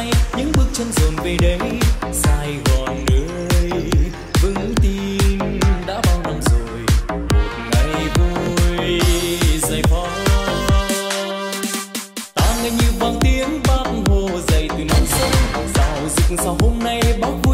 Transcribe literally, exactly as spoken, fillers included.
say những bước chân dồn về đây. Sài Gòn ơi vững tin đã bao năm rồi, một ngày vui giải phóng. Ta nghe như vang tiếng Bác Hồ dậy từ non sông, rào rực sao hôm nay Bác vui